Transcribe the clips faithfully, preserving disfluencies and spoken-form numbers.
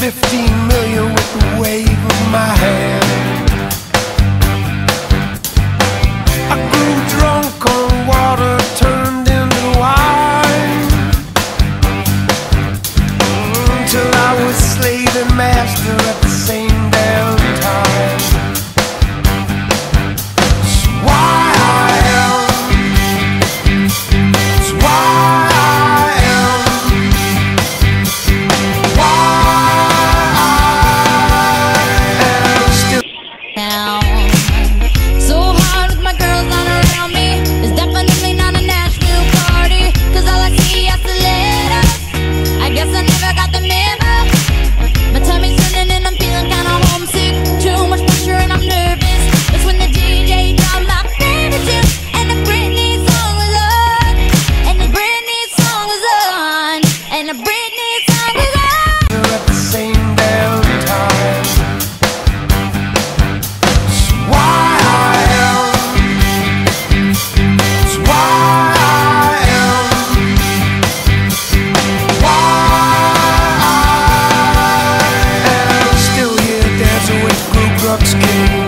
fifteen million with the wave of my hand. I grew drunk on water turned into wine, until I was slave and master at the same damn time. It's why I am, it's why I am, why I am still Now, so hard with my girls not around me. It's definitely not a Nashville party, cause all I see is the letters. I guess I never got the memo. My tummy's turning and I'm feeling kinda homesick. Too much pressure and I'm nervous. It's when the D J dropped my favorite tune, and the Britney song was on, and the Britney song was on, and the Britney song was on. at the same damn time. It's why I am, it's why I am, why I am still here dancing with Ku Klux Klan.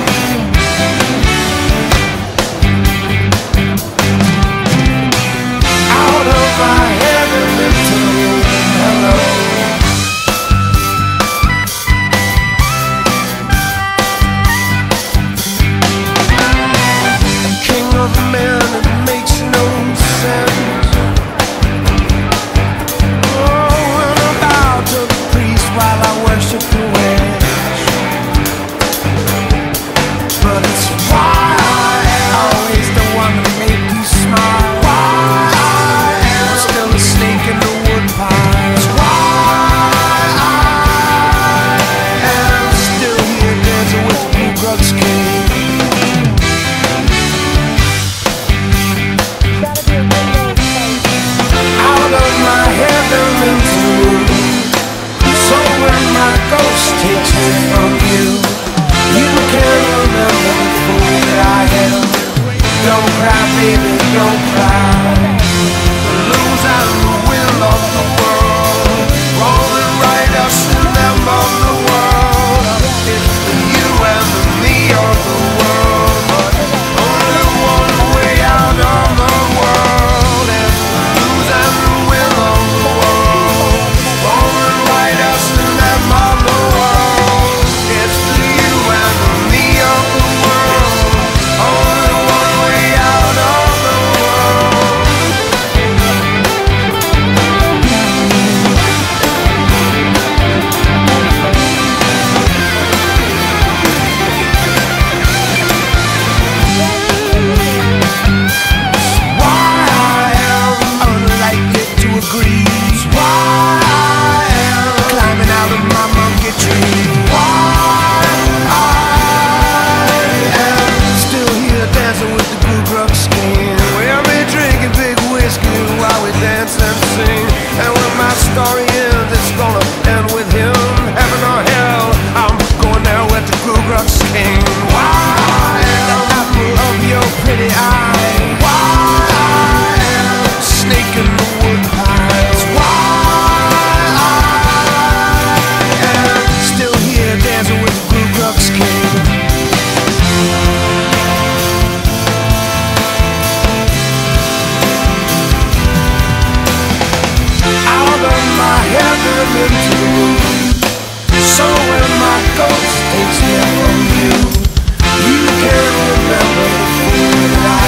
Out of my head and into hello. King of men, it makes no sense. Oh, and I bow to the priest while I worship the witch. But it's why I am always the one to make you smile. Why I am still a snake in the woodpile. It's why I am still here dancing with the Ku Klux Klan. Out of my head and into so when my ghost takes me from you, you can remember the fool that I am. Don't cry, baby, don't cry. The lose and the will of the world, rolling right us and them of the world. It's the you and the me of the world, but only one way out of the world. It's the lose and the will of the world, rolling right us and them of the world. It's the you and the me of the world, only one way out of the world. Why I am unlikely to agree. It's why I am climbing out of my monkey tree. Why I am still here dancing with the Ku Klux Klan. We'll be drinking big whiskey while we dance and sing. And when my story ends, it's gonna end with him. Heaven or hell, I'm going there with the Ku Klux Klan. Why the apple of your pretty eye? Why I am snake in the woodpile? Why I am still here dancing with the Ku Klux Klan. Out of my head and into so when my ghost takes me from you, you can remember the fool that I